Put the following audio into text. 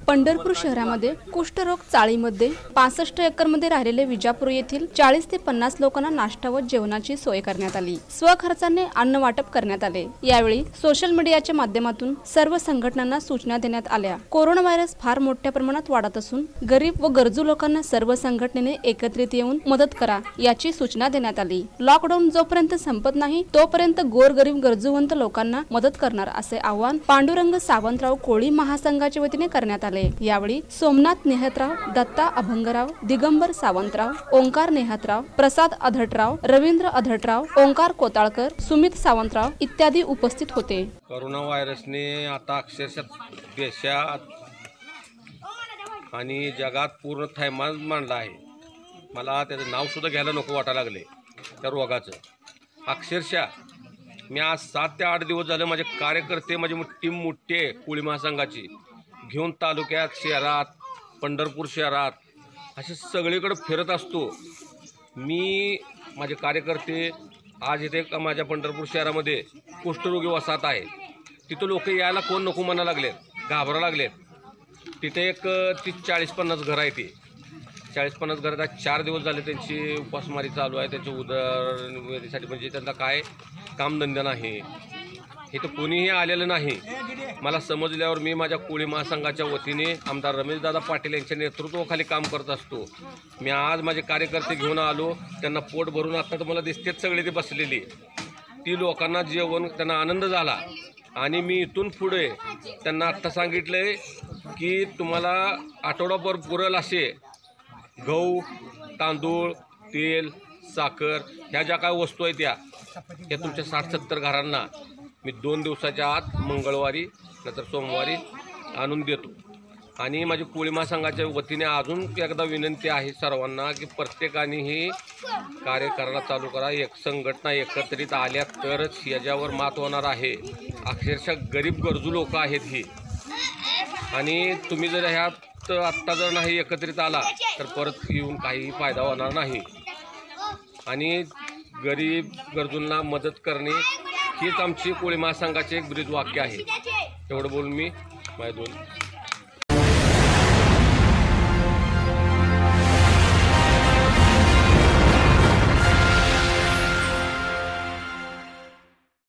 पंढरपूर शहरामध्ये कुष्ठरोग चाळीमध्ये 65 एकरमध्ये राहिलेले विजापूर येथील 40 ते 50 लोकांना नाश्ता व जेवणाची सोय करण्यात आली। स्वखर्चाने अन्न वाटप करण्यात आले। यावेळी सोशल मीडियाच्या माध्यमातून सर्व संघटनांना सूचना देण्यात आल्या। कोरोना व्हायरस फार मोठ्या प्रमाणात वाढत असून गरीब व गरजू लोकांना सर्व संघटनेने एकत्रित येऊन मदत करा याची सूचना देण्यात आली। लॉकडाऊन जोपर्यंत संपत नाही तोपर्यंत गोरगरीब गरजूवंत लोकांना मदत करणार असे आवाहन पांडुरंग सावंतराव कोळी महासंघाच्या वतीने करण्यात आले। यावेळी सोमनाथ नेहतराव, दत्ता अभंगराव, दिगंबर सावंतराव, ओंकार नेहतराव, प्रसाद अधटराव, रवींद्र अधटराव, ओंकार कोताळकर, सुमित सावंतराव इत्यादी उपस्थित होते। कोरोना व्हायरसने आता अक्षरशः देशात आणि जगात पूर्ण थैमान मांडला आहे। मला त्याचं नाव सुद्धा घ्यायला नको वाटायला लागले त्या रोगाचं। अक्षरशः मी आज 7 ते 8 दिवस झाले माझे कार्यकर्ते, माझी टीम मोठी आहे कोळी महासंघाची, घेऊन तालुक्यात, शहरात, पंढरपूर शहरात असे सगळीकडे फिरत असतो। मी माझे कार्यकर्ते आज इथे माझ्या पंढरपूर शहरामध्ये कुष्ठरोगी वसाहत आहे, तिथं लोक यायला कोण नको म्हणा लागलेत, घाबरा लागलेत। तिथे एक 40-50 घरं आहे, ती 40-50 घरात 4 दिवस झाले त्यांची उपासमारी चालू आहे। त्यांच्या उदरनिर्वाहासाठी म्हणजे त्यांना काय कामधंदा नाही, हे तर कोणीही आलेलं नाही। मला समजल्यावर मी माझ्या कोळी महासंघाच्या वतीने आमदार रमेशदादा पाटील यांच्या नेतृत्वाखाली काम करत असतो। मी आज माझे कार्यकर्ते घेऊन आलो, त्यांना पोट भरून आता तर मला दिसतेच सगळे ते बसलेली, ती लोकांना जेवण त्यांना आनंद झाला। आणि मी इथून पुढे त्यांना आत्ता सांगितलंय की तुम्हाला आठवडाभर पुरेल असे गहू, तांदूळ, तेल, साखर ह्या ज्या काय वस्तू आहेत त्या तुमच्या 60-70 घरांना मी 2 दिवसाच्या आत मंगळवारी नंतर सोमवारी आणून देतो। आणि माझी कोळी महासंघाच्या वतीने अजून एकदा विनंती आहे सर्वांना की प्रत्येकाने हे कार्य करायला चालू करा। एक संघटना एकत्रित आल्या तरच याच्यावर मात होणार आहे। अक्षरशः गरीब गरजू लोक आहेत ही, आणि तुम्ही जर ह्यात आत्ता जर नाही एकत्रित आला तर परत येऊन काहीही फायदा होणार नाही। आणि गरीब गरजूंना मदत करणे हीच आमची कोळी महासंघाचे एक ब्रीद वाक्य आहे। एवढं बोलून मी माझे 2